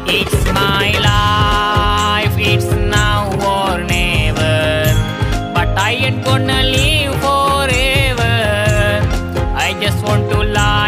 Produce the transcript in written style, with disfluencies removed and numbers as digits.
It's my life, it's now or never. But I ain't gonna live forever. I just want to love